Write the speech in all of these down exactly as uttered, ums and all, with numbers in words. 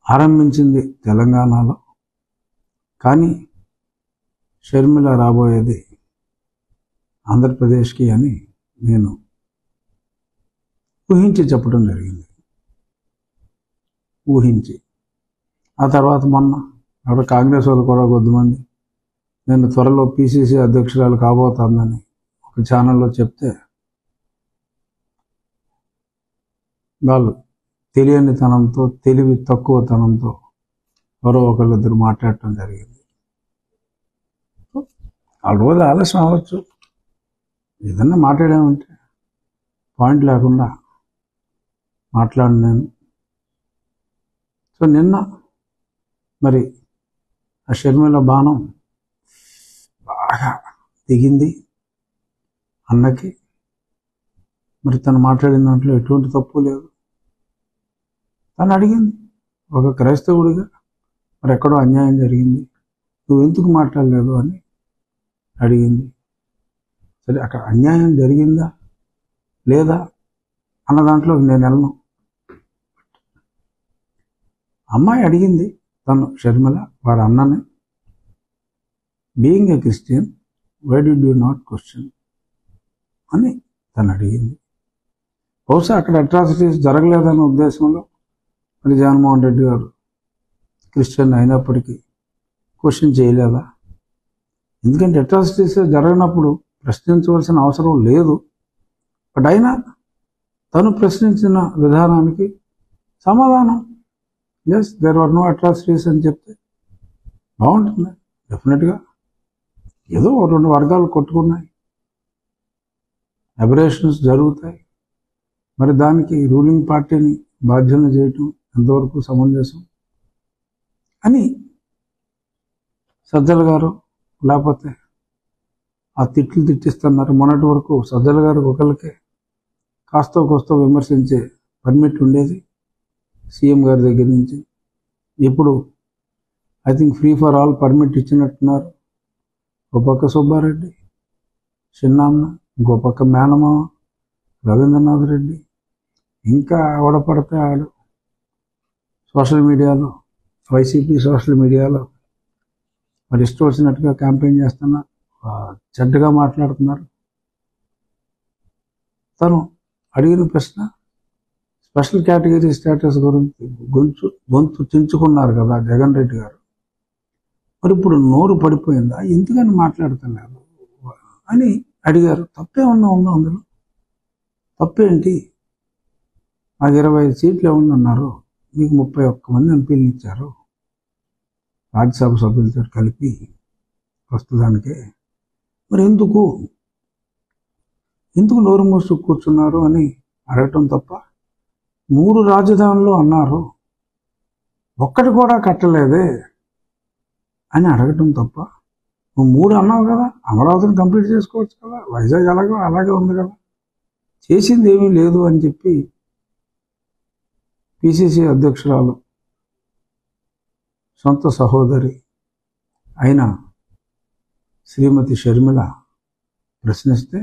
ఆరంభించింది తెలంగాణలో. కానీ షర్మిల రాబోయేది ఆంధ్రప్రదేశ్కి అని నేను ఊహించి చెప్పడం జరిగింది. ఊహించి ఆ తర్వాత మొన్న అక్కడ కాంగ్రెస్ వాళ్ళు కూడా కొద్దిమంది నేను త్వరలో పిసిసి అధ్యక్షురాలు కాబోతుందని ఒక ఛానల్లో చెప్తే వాళ్ళు తెలియని తనంతో తెలివి తక్కువ తనంతో ఎవరో ఒకళ్ళిద్దరు మాట్లాడటం జరిగింది. ఆ రోజు ఆలస్యం అవ్వచ్చు, ఏదన్నా మాట్లాడామంటే పాయింట్ లేకుండా మాట్లాడి నేను. సో నిన్న మరి ఆ షర్మిల బాణం బాగా దిగింది అన్నకి. మరి తను మాట్లాడిన దాంట్లో ఎటువంటి తప్పు లేదు. తను అడిగింది ఒక క్రైస్తవుడిగా, మరి ఎక్కడో అన్యాయం జరిగింది, నువ్వు ఎందుకు మాట్లాడలేదు అని అడిగింది. సరే, అక్కడ అన్యాయం జరిగిందా లేదా అన్న దాంట్లో నేను వెళ్ళను. అమ్మాయి అడిగింది, తను షర్మిల వారి అన్నని, being a Christian why did you not question అని తను అడిగింది. బహుశా అక్కడ అట్రాసిటీస్ జరగలేదనే ఉద్దేశంలో మరి జగన్మోహన్ రెడ్డి గారు క్రిస్టియన్ అయినప్పటికీ క్వశ్చన్ చేయలేదా? ఎందుకంటే అట్రాసిటీస్ జరగనప్పుడు ప్రశ్నించవలసిన అవసరం లేదు. బట్ అయినా తను ప్రశ్నించిన విధానానికి సమాధానం yes there were no atrocities అని చెప్తే బాగుంటుంది. డెఫినెట్గా ఏదో రెండు వర్గాలు కొట్టుకున్నాయి, అబరేషన్స్ జరుగుతాయి, మరి దానికి రూలింగ్ పార్టీని బాధ్యత చేయటం ఎంతవరకు సమంజసం అని సజ్జల గారు లేకపోతే ఆ తిట్లు తిట్టిస్తున్నారు. మొన్నటి వరకు సజ్జల గారు ఒకరికే కాస్త కోస్తో విమర్శించే పర్మిట్ ఉండేది సీఎం గారి దగ్గర నుంచి. ఇప్పుడు I think free for all permit ఇచ్చినట్టున్నారు. ఒక పక్క సుబ్బారెడ్డి చిన్నాన్న, ఇంకో పక్క మేనమావ రవీంద్రనాథ్ రెడ్డి, ఇంకా ఆవిడపడితే ఆడు సోషల్ మీడియాలో వైసీపీ సోషల్ మీడియాలో మరి ఇష్టం వచ్చినట్టుగా క్యాంపెయిన్ చేస్తున్నారు, చెడ్డగా మాట్లాడుతున్నారు. తను అడిగిన ప్రశ్న స్పెషల్ కేటగిరీ స్టేటస్ గురించి గొంతు గొంతు చించుకున్నారు కదా జగన్ రెడ్డి గారు. మరి ఇప్పుడు నోరు పడిపోయిందా, ఎందుకని మాట్లాడుతున్నారు అని అడిగారు. తప్పే ఉన్నా ఉందా అందులో? తప్పేంటి? నాకు ఇరవై ఐదు సీట్లు ఏమన్నా అన్నారు, మీకు ముప్పై ఒక్క మంది ఎంపీలు ఇచ్చారు రాజ్యసభ సభ్యులతో కలిపి ప్రస్తుతానికే. మరి ఎందుకు ఎందుకు నోరు మూసు కూర్చున్నారు అని అడగటం తప్ప, మూడు రాజధానులు అన్నారు ఒక్కటి కూడా కట్టలేదే అని అడగటం తప్ప, నువ్వు మూడు అన్నావు కదా, అమరావతిని కంప్లీట్ చేసుకోవచ్చు కదా, వైజాగ్ అలాగే అలాగే ఉంది కదా, చేసింది ఏమీ లేదు అని చెప్పి పిసిసి అధ్యక్షురాలు సొంత సహోదరి అయిన శ్రీమతి షర్మిల ప్రశ్నిస్తే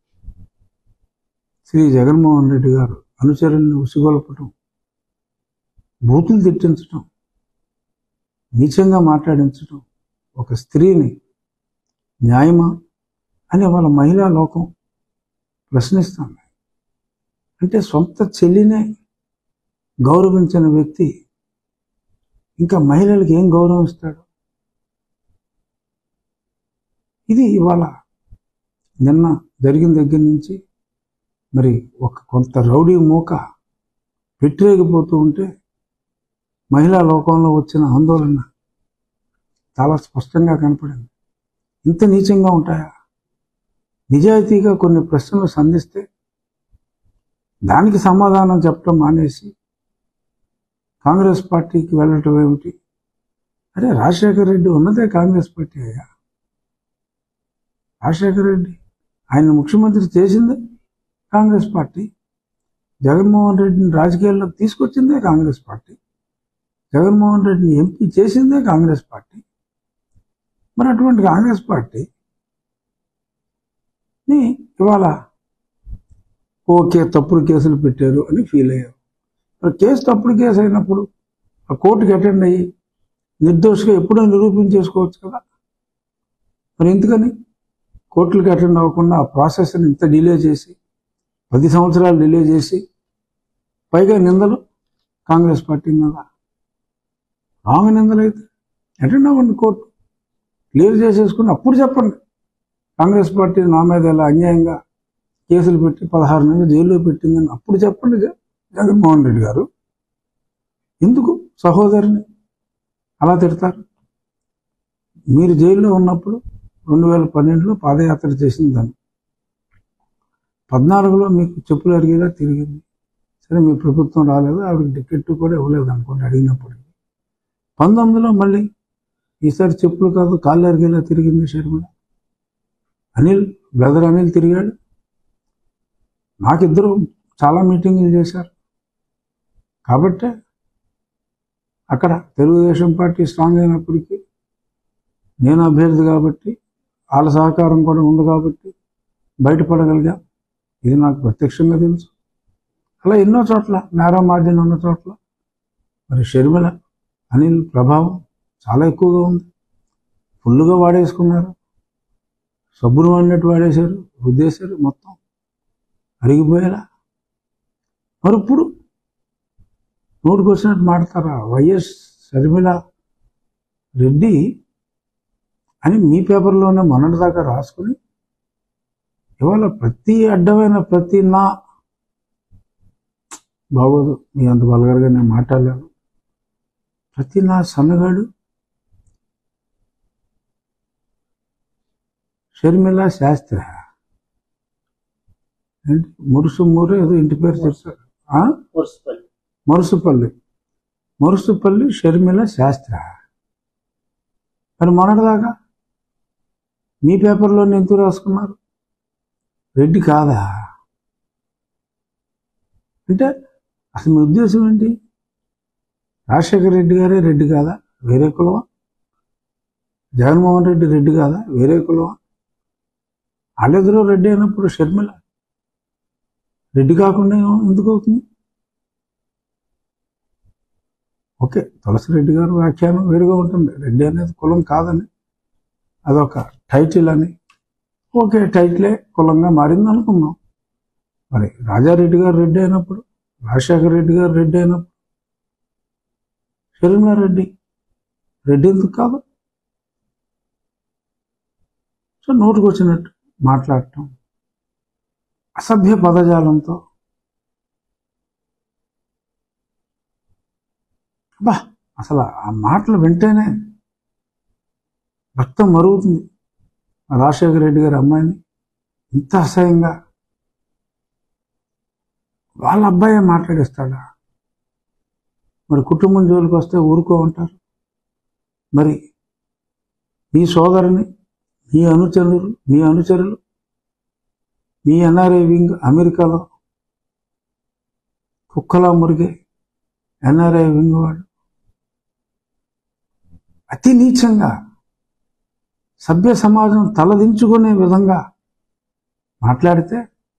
శ్రీ జగన్మోహన్ రెడ్డి గారు అనుచరుల్ని ఉసిగొల్పటం, బూతులు తిట్టించటం, నీచంగా మాట్లాడించటం, ఒక స్త్రీని న్యాయమా అని వాళ్ళ మహిళా లోకం ప్రశ్నిస్తుంది. అంటే సొంత చెల్లినే గౌరవించిన వ్యక్తి ఇంకా మహిళలకు ఏం గౌరవం ఇస్తాడు? ఇది ఇవాళ నిన్న జరిగిన దగ్గర నుంచి మరి ఒక కొంత రౌడీ మూక పెట్టిరేగిపోతూ ఉంటే మహిళా లోకంలో వచ్చిన ఆందోళన చాలా స్పష్టంగా కనపడింది. ఇంత నీచంగా ఉంటాయా? నిజాయితీగా కొన్ని ప్రశ్నలు సంధిస్తే దానికి సమాధానం చెప్పడం మానేసి కాంగ్రెస్ పార్టీకి వెళ్ళటం ఏమిటి? అరే రాజశేఖర రెడ్డి ఉన్నదే కాంగ్రెస్ పార్టీ అయ్యా. రాజశేఖర రెడ్డి ఆయన ముఖ్యమంత్రి చేసిందే కాంగ్రెస్ పార్టీ. జగన్మోహన్ రెడ్డిని రాజకీయాల్లోకి తీసుకొచ్చిందే కాంగ్రెస్ పార్టీ. జగన్మోహన్ రెడ్డిని ఎంపీ చేసిందే కాంగ్రెస్ పార్టీ. మరి అటువంటి కాంగ్రెస్ పార్టీని ఇవాళ ఓకే తప్పుడు కేసులు పెట్టారు అని ఫీల్ అయ్యారు. మరి కేసు తప్పుడు కేసు అయినప్పుడు ఆ కోర్టుకి అటెండ్ అయ్యి నిర్దోషిగా ఎప్పుడో నిరూపించేసుకోవచ్చు కదా. మరి ఎందుకని కోర్టులకు అటెండ్ అవ్వకుండా ఆ ప్రాసెస్ని ఇంత డిలే చేసి పది సంవత్సరాలు డిలే చేసి పైగా నిందలు కాంగ్రెస్ పార్టీ మీద రాంగ్ నిందలు అయితే అటెండ్ అవ్వండి, కోర్టు క్లియర్ చేసేసుకుని అప్పుడు చెప్పండి కాంగ్రెస్ పార్టీ నా మీద ఎలా అన్యాయంగా కేసులు పెట్టి పదహారు నెలలు జైల్లో పెట్టిందని అప్పుడు చెప్పండి జగన్మోహన్ రెడ్డి గారు. ఎందుకు సహోదరిని అలా తిడతారు? మీరు జైల్లో ఉన్నప్పుడు రెండు వేల పన్నెండులో పాదయాత్ర చేసింది దాన్ని, పద్నాలుగులో మీకు చెప్పులు అడిగేలా తిరిగింది. సరే మీ ప్రభుత్వం రాలేదు, ఆవిడకి టికెట్ కూడా ఇవ్వలేదు అనుకోండి అడిగినప్పుడు. పంతొమ్మిదిలో మళ్ళీ ఈసారి చెప్పులు కాదు కాళ్ళు అరిగేలా తిరిగింది షర్మిల. అనిల్ బ్రదర్ అనిల్ తిరిగాడు. నాకిద్దరు చాలా మీటింగులు చేశారు కాబట్టే అక్కడ తెలుగుదేశం పార్టీ స్ట్రాంగ్ అయినప్పటికీ నేను అభ్యర్థి కాబట్టి వాళ్ళ సహకారం కూడా ఉంది కాబట్టి బయటపడగలిగా. ఇది నాకు ప్రత్యక్షంగా తెలుసు. అలా ఎన్నో చోట్ల నేరో మార్జిన్ ఉన్న చోట్ల మరి షర్మిల అనిల్ ప్రభావం చాలా ఎక్కువగా ఉంది. ఫుల్లుగా వాడేసుకున్నారు, సబ్బును వాడినట్టు వాడేశారు, రుద్దేశారు, మొత్తం అరిగిపోయేలా. మరి ఇప్పుడు నోటికి వచ్చినట్టు మాడతారా? వైఎస్ షర్మిల రెడ్డి అని మీ పేపర్లోనే మొన్నటిదాకా రాసుకుని ఇవాళ ప్రతి అడ్డమైన ప్రతి నా బాగోదు, మీ అంత బలగరగా నేను మాట్లాడలేను. ప్రతి నా సన్నగాడు షర్మిల శాస్త్రి ఏంటి మురుసు మూరు ఏదో ఇంటి పేరు చెప్తారు, మరుసుపల్లి మరుసుపల్లి షర్మిల శాస్త్ర. మరి మొన్నటిదాకా మీ పేపర్లోనే ఎందుకు రాసుకున్నారు? రెడ్డి కాదా అంటే అసలు మీ ఉద్దేశం ఏంటి? రాజశేఖర రెడ్డి గారే రెడ్డి కాదా, వేరే కులమా? జగన్మోహన్ రెడ్డి రెడ్డి కాదా, వేరే కులమా? వాళ్ళిద్దరూ రెడ్డి అయినప్పుడు షర్మిల రెడ్డి కాకుండా ఎందుకు అవుతుంది? ఓకే, తులసిరెడ్డి గారు వ్యాఖ్యానం వేరుగా ఉంటుంది. రెడ్డి అనేది కులం కాదని, అదొక టైటిల్ అని. ఓకే, టైటిలే కులంగా మారింది అనుకుందాం. మరి రాజారెడ్డి గారు రెడ్డి అయినప్పుడు, రాజశేఖర రెడ్డి గారు రెడ్డి అయినప్పుడు షర్మిల రెడ్డి రెడ్డి ఎందుకు కాదు? సో నోటికి వచ్చినట్టు మాట్లాడటం, అసభ్య పదజాలంతో బా అసలు ఆ మాటలు వింటేనే రక్తం మరుగుతుంది. రాజశేఖర రెడ్డి గారి అమ్మాయిని ఇంత అసహ్యంగా వాళ్ళ అబ్బాయే మాట్లాడేస్తాడా? మరి కుటుంబం జోలికి వస్తే ఊరుకో ఉంటారు. మరి మీ సోదరుని, మీ అనుచరులు మీ అనుచరులు మీ ఎన్ఆర్ఐ వింగ్ అమెరికాలో కుక్కలా మురిగే ఎన్ఆర్ఐ వింగ్ వాడు అతి నీచంగా సభ్య సమాజం తలదించుకునే విధంగా మాట్లాడితే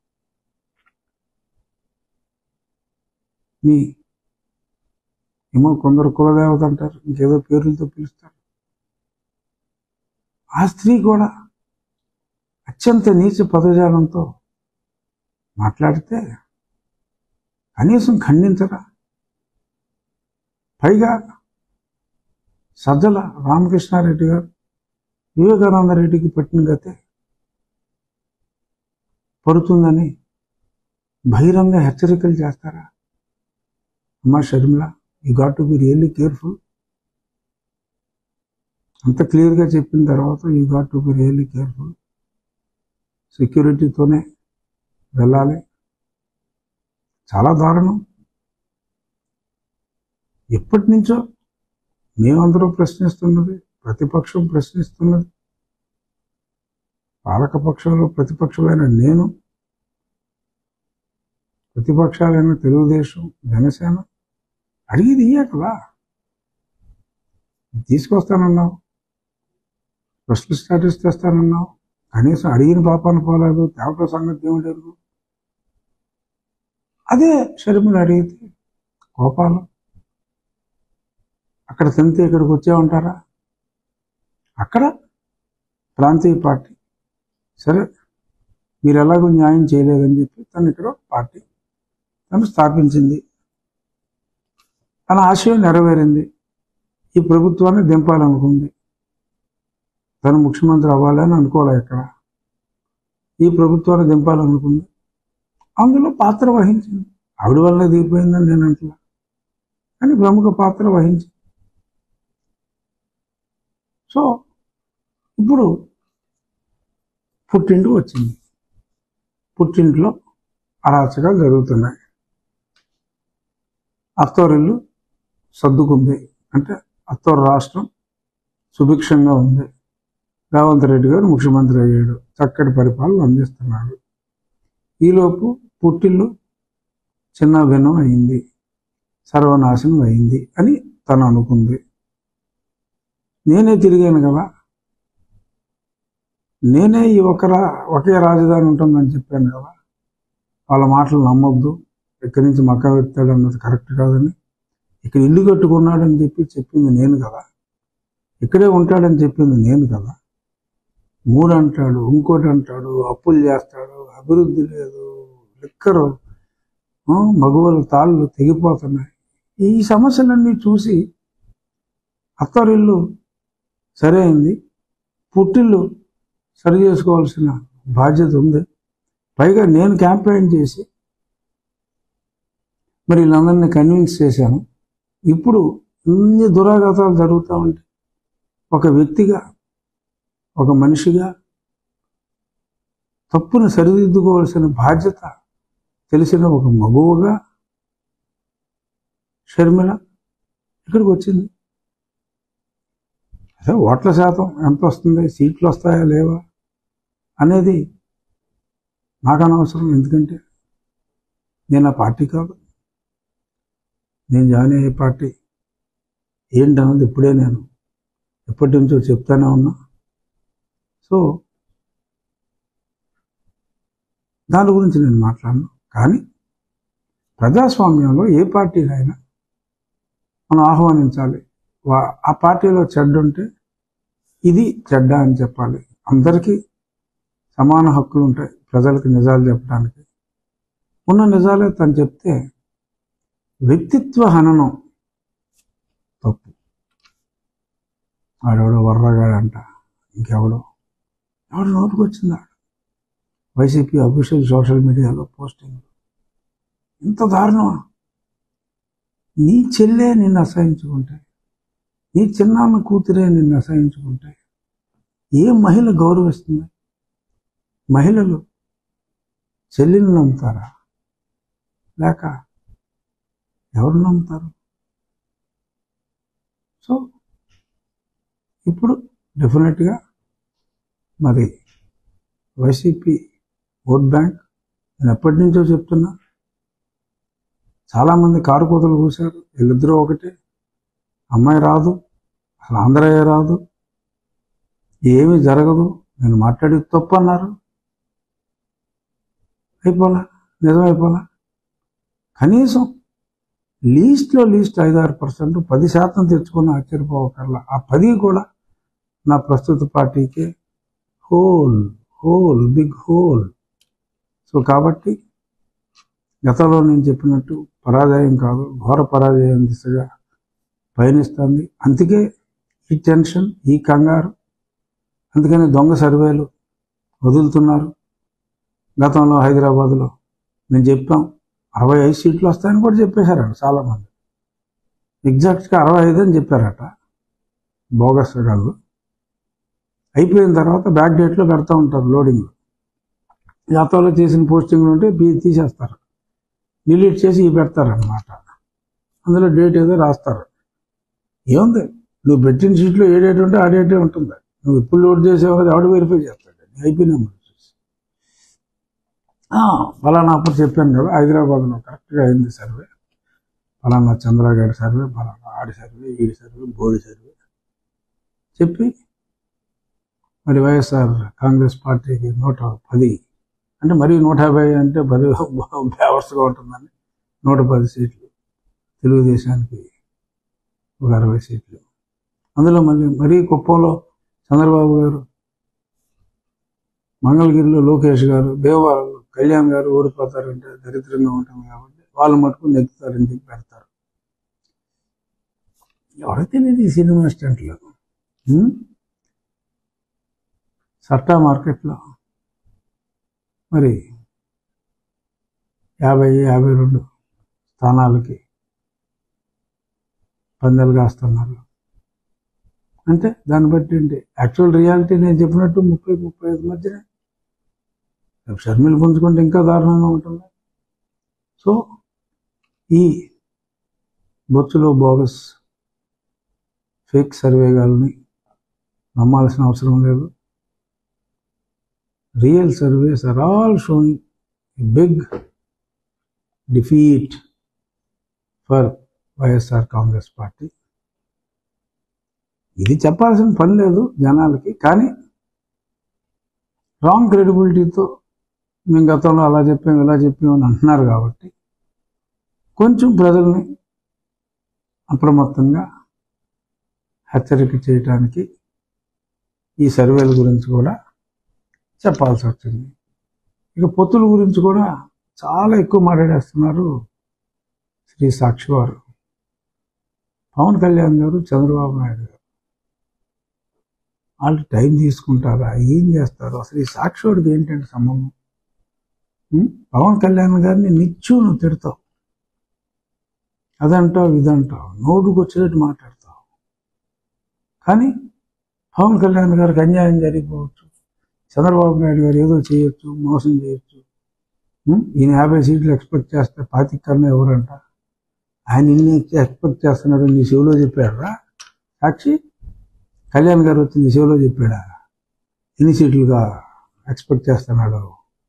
మీ ఏమో కొందరు కులదేవత అంటారు, ఇంకేదో పేర్లతో పిలుస్తారు. ఆ స్త్రీ కూడా అత్యంత నీచ పదజాలంతో మాట్లాడితే కనీసం ఖండించరా? పైగా సజ్జల రామకృష్ణారెడ్డి గారు వివేకానంద రెడ్డికి పట్టిన గతే పడుతుందని బహిరంగ హెచ్చరికలు చేస్తారా? అమ్మా Sharmila, you got to be really careful. అంత క్లియర్గా చెప్పిన తర్వాత you got to be really careful. సెక్యూరిటీతోనే వెళ్ళాలి. చాలా దారుణం. ఎప్పటి నుంచో మేమందరూ ప్రశ్నిస్తున్నది, ప్రతిపక్షం ప్రశ్నిస్తున్నది. పాలకపక్షంలో ప్రతిపక్షమైన నేను, ప్రతిపక్షాలైన తెలుగుదేశం, జనసేన అడిగేది ఇయ్యే కదా. తీసుకొస్తానన్నావు, స్పెషల్ స్టాటస్ తెస్తానన్నావు, కనీసం అడిగిన పాపాన్ని పోలేదు. తేవట సంగతి ఏమిటరు? అదే షర్మిల అడిగితే కోపాలు, అక్కడ తింటే ఇక్కడికి వచ్చామంటారా? అక్కడ ప్రాంతీయ పార్టీ, సరే మీరు ఎలాగో న్యాయం చేయలేదని చెప్పి తను ఇక్కడ పార్టీ తను స్థాపించింది. తన ఆశయం నెరవేరింది. ఈ ప్రభుత్వాన్ని దింపాలనుకుంది. తను ముఖ్యమంత్రి అవ్వాలని అనుకోలే. ఇక్కడ ఈ ప్రభుత్వాన్ని దింపాలనుకుంది. అందులో పాత్ర వహించింది. ఆవిడ వల్ల దిగిపోయిందని నేను అంటున్నా, కానీ ప్రముఖ పాత్ర వహించింది. సో ఇప్పుడు పుట్టింటికి వచ్చింది. పుట్టింట్లో అరాచకాలు జరుగుతున్నాయి. అత్తోరిల్లు సర్దుకుంది, అంటే అత్తోరు రాష్ట్రం సుభిక్షంగా ఉంది. రేవంత్ రెడ్డి గారు ముఖ్యమంత్రి అయ్యాడు, చక్కటి పరిపాలన అందిస్తున్నాడు. ఈలోపు పుట్టిల్లు చిన్న భిన్నం అయింది, సర్వనాశనం అయింది అని తను అనుకుంది. నేనే తిరిగాను కదా, నేనే ఈ ఒకరా ఒకే రాజధాని ఉంటుందని చెప్పాను కదా, వాళ్ళ మాటలు నమ్మొద్దు, ఇక్కడి నుంచి మక్క వెళ్తాడు అన్నది కరెక్ట్ కాదని, ఇక్కడ ఇల్లు కట్టుకున్నాడని చెప్పి చెప్పింది నేను కదా, ఇక్కడే ఉంటాడని చెప్పింది నేను కదా. మూడు అంటాడు, ఇంకోటి అంటాడు, అప్పులు చేస్తాడు, అభివృద్ధి లేదు, లిక్కరు, మగవాళ్ళ తాళ్ళు తెగిపోతున్నాయి. ఈ సమస్యలన్నీ చూసి అత్తరిల్లు సరే అయింది, పుట్టిల్లు సరి చేసుకోవాల్సిన బాధ్యత ఉంది. పైగా నేను క్యాంపెయిన్ చేసి మరి వీళ్ళందరినీ కన్విన్స్ చేశాను. ఇప్పుడు ఇన్ని దురాఘాతాలు జరుగుతూ ఉంటాయి. ఒక వ్యక్తిగా, ఒక మనిషిగా తప్పును సరిదిద్దుకోవాల్సిన బాధ్యత తెలిసిన ఒక మగువగా షర్మిల ఇక్కడికి వచ్చింది. అదే ఓట్ల శాతం ఎంత వస్తుంది, సీట్లు వస్తాయా లేవా అనేది నాకు అనవసరం. ఎందుకంటే నేను ఆ పార్టీ కాదు, నేను జాయిన్ అయ్యే పార్టీ ఏంటన్నది ఇప్పుడే నేను ఎప్పటి నుంచో చెప్తానే ఉన్నా. సో దాని గురించి నేను మాట్లాడను. కానీ ప్రజాస్వామ్యంలో ఏ పార్టీనైనా మనం ఆహ్వానించాలి. ఆ పార్టీలో చెడ్డ ఉంటే ఇది చెడ్డ అని చెప్పాలి. అందరికీ సమాన హక్కులు ఉంటాయి ప్రజలకు నిజాలు చెప్పడానికి. ఉన్న నిజాలే తను చెప్తే వ్యక్తిత్వ హననం తప్పు. ఆడెవడో వర్రగాడంట, ఇంకెవడో ఎవడో నోటుకు వచ్చిందా వైసీపీ అఫీషియల్ సోషల్ మీడియాలో పోస్టింగ్. ఇంత దారుణమా? నీ చెల్లె నిన్ను అసహించుకుంటే, నీ చిన్నాన్న కూతురే నిన్ను అసహించుకుంటే ఏ మహిళ గౌరవిస్తుంది? మహిళలు చెల్లిని నమ్ముతారా, లేక ఎవరు నమ్ముతారు? సో ఇప్పుడు డెఫినెట్గా మరి వైసీపీ ఓట్ బ్యాంక్, నేను ఎప్పటి నుంచో చెప్తున్నా, చాలామంది కారు కూతలు కూశారు. వీళ్ళిద్దరూ ఒకటే, అమ్మాయి రాదు, అసలు ఆంధ్రయ్య రాదు, ఏమీ జరగదు, నేను మాట్లాడేది తప్పు అన్నారు. అయిపోలా, నిజమైపోలా. కనీసం లీస్ట్లో లీస్ట్ ఐదారు పర్సెంట్ పది శాతం తెచ్చుకున్న ఆశ్చర్యపోవకర్లా. ఆ పది కూడా నా ప్రస్తుత పార్టీకే hole hole big hole. So కాబట్టి గతంలో నేను చెప్పినట్టు పరాజయం కాదు, ఘోర పరాజయం దిశగా పయనిస్తుంది. అందుకే ఈ టెన్షన్, ఈ కంగారు. అందుకని దొంగ సర్వేలు వదులుతున్నారు. గతంలో హైదరాబాద్లో మేము చెప్పాం అరవై ఐదు సీట్లు వస్తాయని కూడా చెప్పేశారట చాలామంది. ఎగ్జాక్ట్గా అరవై ఐదు అని చెప్పారట బోగస్ గారు. అయిపోయిన తర్వాత బ్యాక్ డేట్లో పెడతా ఉంటారు లోడింగ్లో. గతంలో చేసిన పోస్టింగ్లు ఉంటే తీసేస్తారు, డిలీట్ చేసి ఇవి పెడతారనమాట. అందులో డేట్ ఏదో రాస్తారు. ఏముంది, నువ్వు పెట్టిన సీట్లో ఏ డేట్ ఉంటే ఆ డేటే ఉంటుంది. నువ్వు ఇప్పుడు లోడ్ చేసేవారు ఎవడు వెరిఫై చేస్తాడు? అయిపోయినా చూసి ఫలానా అప్పుడు చెప్పాను కదా, హైదరాబాద్లో కరెక్ట్గా అయింది సర్వే, ఫలానా చంద్రగారి సర్వే, ఫలానా ఆడి సర్వే, ఈడి సర్వే, బోడి సర్వే చెప్పి మరి వైఎస్ఆర్ కాంగ్రెస్ పార్టీకి నూట పది అంటే మరి నూట యాభై అంటే పది ఫ్లేవర్స్గా ఉంటుందని నూట పది సీట్లు, తెలుగుదేశానికి ఒక అరవై సీట్లు. అందులో మళ్ళీ మరీ కుప్పంలో చంద్రబాబు గారు, మంగళగిరిలో లోకేష్ గారు, దేవవాడలో కళ్యాణ్ గారు ఓడిపోతారంటే దరిద్రంగా ఉంటుంది కాబట్టి వాళ్ళు మటుకు నెగ్గుతారని చెప్పి పెడతారు. ఎవరైతే లేదు ఈ సినిమా స్టంట్లో. సట్టా మార్కెట్లో మరి యాభై యాభై రెండు స్థానాలకి పందాలు కాస్తున్నారు అంటే దాన్ని బట్టి ఏంటి యాక్చువల్ రియాలిటీ నేను చెప్పినట్టు ముప్పై ముప్పై ఐదు మధ్యనే షర్మిలు పుంజుకుంటే ఇంకా దారుణంగా ఉంటుంది. సో ఈ బొచ్చులో బోగస్ ఫేక్ సర్వేగాల్ని నమ్మాల్సిన అవసరం లేదు. Real surveys are all showing a big defeat for YSR Congress party. ఇది చెప్పాల్సిన పని లేదు జనాలకి, కానీ రాంగ్ క్రెడిబిలిటీతో మేము గతంలో అలా చెప్పాం ఇలా చెప్పాం అని అంటున్నారు కాబట్టి కొంచెం ప్రజల్ని అప్రమత్తంగా హెచ్చరిక చేయడానికి ఈ సర్వేల గురించి కూడా చెప్పాల్సి వచ్చింది. ఇక పొత్తుల గురించి కూడా చాలా ఎక్కువ మాట్లాడేస్తున్నారు శ్రీ సాక్షి వారు. పవన్ కళ్యాణ్ గారు, చంద్రబాబు నాయుడు గారు వాళ్ళు టైం తీసుకుంటారా, ఏం చేస్తారు? అసలు ఈ సాక్షి వాడికి ఏంటంటే సంబంధం? పవన్ కళ్యాణ్ గారిని నిత్యం నువ్వు తిడతావు, అదంటావు ఇదంటావు, నోటుకు వచ్చేటట్టు మాట్లాడతావు. కానీ పవన్ కళ్యాణ్ గారికి అన్యాయం జరిగిపోవచ్చు, చంద్రబాబు నాయుడు గారు ఏదో చేయొచ్చు, మోసం చేయొచ్చు. ఈయన యాభై సీట్లు ఎక్స్పెక్ట్ చేస్తే పాతిక కన్నా ఎవరంట? ఆయన ఇన్ని ఎక్స్పెక్ట్ చేస్తున్నాడు నీ చెవిలో చెప్పాడురా సాక్షి? కళ్యాణ్ గారు వచ్చి నీ చెవిలో చెప్పాడా ఎన్ని సీట్లుగా ఎక్స్పెక్ట్ చేస్తున్నాడు?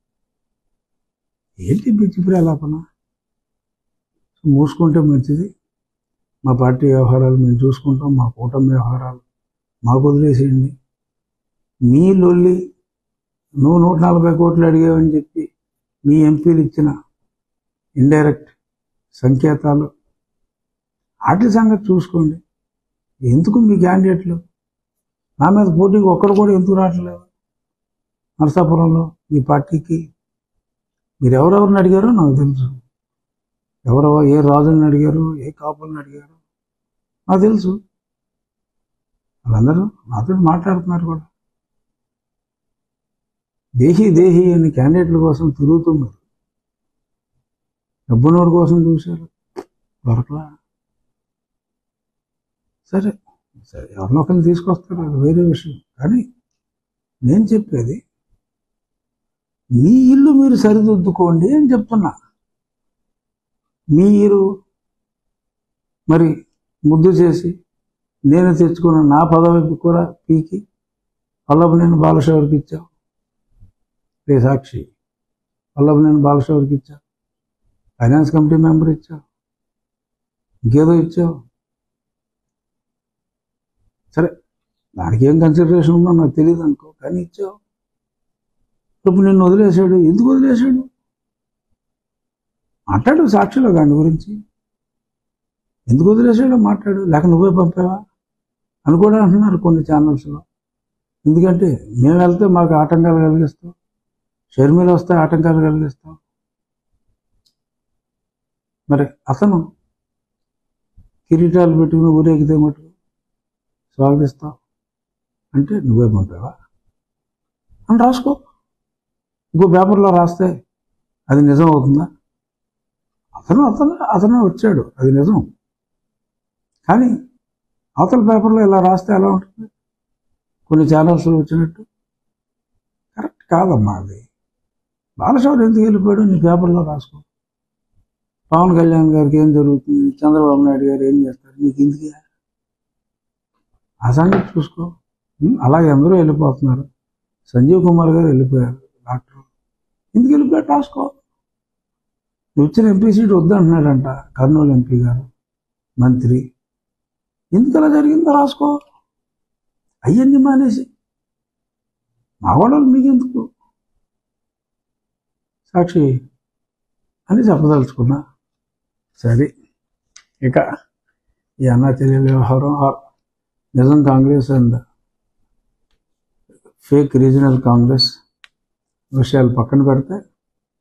ఏంటి పిచ్చిపురి అలాపన? మూసుకుంటే మంచిది. మా పార్టీ వ్యవహారాలు మేము చూసుకుంటాం, మా కూటమి వ్యవహారాలు మాకు వదిలేసేయండి. మీ లొల్లి నువ్వు నూట నలభై కోట్లు అడిగావని చెప్పి మీ ఎంపీలు ఇచ్చిన ఇండైరెక్ట్ సంకేతాలు వాటి సంగతి చూసుకోండి. ఎందుకు మీ క్యాండిడేట్లు నా మీద పోటీకి ఒక్కడు కూడా ఎందుకు రావట్లేదు? నరసాపురంలో మీ పార్టీకి మీరు ఎవరెవరిని అడిగారో నాకు తెలుసు. ఎవరెవరు ఏ రాజుని అడిగారు, ఏ కాపులను అడిగారు నాకు తెలుసు. వాళ్ళందరూ నాతో మాట్లాడుతున్నారు కూడా. దేహీ దేహీ అని క్యాండిడేట్ల కోసం తిరుగుతున్నారు. డబ్బునోడి కోసం చూశారు, దొరకలా. సరే సరే ఎవరినో ఒకరిని తీసుకొస్తారు, అది వేరే విషయం. కానీ నేను చెప్పేది మీ ఇల్లు మీరు సరిదిద్దుకోండి అని చెప్తున్నా. మీరు మరి ముద్దు చేసి నేను తెచ్చుకున్న నా పదవికి కూడా పీకి వల్లభనేని బాలశౌరికి ఇచ్చావు. రే సాక్షి, వల్లభనేని బాలశౌరికి ఇచ్చావు, ఫైనాన్స్ కమిటీ మెంబర్ ఇచ్చావు, ఇంకేదో ఇచ్చావు. సరే దానికి ఏం కన్సిడరేషన్ ఉందో నాకు తెలియదు అనుకో, కానీ ఇచ్చావు. ఇప్పుడు నిన్ను వదిలేశాడు, ఎందుకు వదిలేశాడు? మాట్లాడు సాక్షిలో దాని గురించి. ఎందుకు వదిలేశాడో మాట్లాడు, లేక నువ్వే పంపావా అని కూడా అంటున్నారు కొన్ని ఛానల్స్లో. ఎందుకంటే మేము వెళ్తే మాకు ఆటంకాలు కలిగిస్తాం, షర్మిల వస్తే ఆటంకాలు కలిగిస్తాం. మరి అతను కిరీటాలు పెట్టుకుని ఊరేగితే మటుకు స్వాగతిస్తావు అంటే నువ్వే పంపావా అని రాసుకో. ఇంకో పేపర్లో రాస్తే అది నిజం అవుతుందా? అతను అతను అతనే వచ్చాడు, అది నిజం. కానీ అవతల పేపర్లో ఇలా రాస్తే ఎలా ఉంటుంది? కొన్ని ఛానల్స్లో వచ్చినట్టు కరెక్ట్ కాదమ్మా. అది బాలశౌరి ఎందుకు వెళ్ళిపోయాడు నీ పేపర్లో రాసుకో. పవన్ కళ్యాణ్ గారికి ఏం జరుగుతుంది, చంద్రబాబు నాయుడు గారు ఏం చేస్తారు, నీకు ఎందుకు? ఆ సంగతి చూసుకో. అలాగే అందరూ వెళ్ళిపోతున్నారు. సంజీవ్ కుమార్ గారు వెళ్ళిపోయారు, డాక్టర్. ఎందుకు వెళ్ళిపోయాడు రాసుకో. నువ్వు ఇచ్చిన ఎంపీ సీట్ వద్దంటున్నాడంట కర్నూలు ఎంపీ గారు, మంత్రి. ఎందుకు అలా జరిగిందో రాసుకో. అయ్యన్ని మానేసి మా వాళ్ళు మీకెందుకు సాక్షి అని చెప్పదలుచుకున్నా. సరే, ఇక ఈ అన్నా చెల్లెల వ్యవహారం ఆర్ నిజం Congress and fake regional Congress విషయాలు పక్కన పెడితే